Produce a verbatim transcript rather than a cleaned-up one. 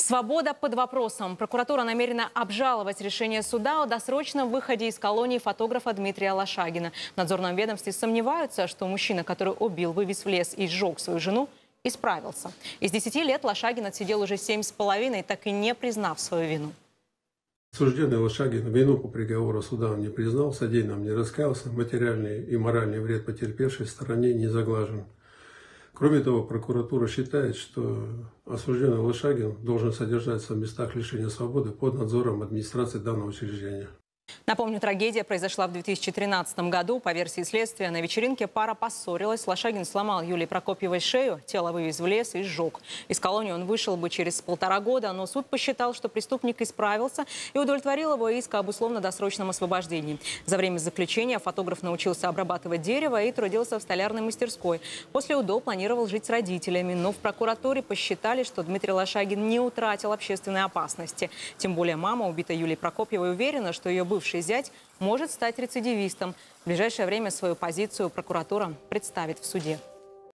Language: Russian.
Свобода под вопросом. Прокуратура намерена обжаловать решение суда о досрочном выходе из колонии фотографа Дмитрия Лошагина. В надзорном ведомстве сомневаются, что мужчина, который убил, вывез в лес и сжег свою жену, исправился. Из десяти лет Лошагин отсидел уже семь с половиной, так и не признав свою вину. Осужденный Лошагин вину по приговору суда он не признал, в содеянном не раскаялся, материальный и моральный вред потерпевшей стороне не заглажен. Кроме того, прокуратура считает, что осужденный Лошагин должен содержаться в местах лишения свободы под надзором администрации данного учреждения. Напомню, трагедия произошла в две тысячи тринадцатом году. По версии следствия, на вечеринке пара поссорилась. Лошагин сломал Юлии Прокопьевой шею, тело вывез в лес и сжег. Из колонии он вышел бы через полтора года, но суд посчитал, что преступник исправился и удовлетворил его иск об условно-досрочном освобождении. За время заключения фотограф научился обрабатывать дерево и трудился в столярной мастерской. После УДО планировал жить с родителями, но в прокуратуре посчитали, что Дмитрий Лошагин не утратил общественной опасности. Тем более мама убитой Юлии Прокопьевой уверена, что ее бывший зять может стать рецидивистом. В ближайшее время свою позицию прокуратура представит в суде.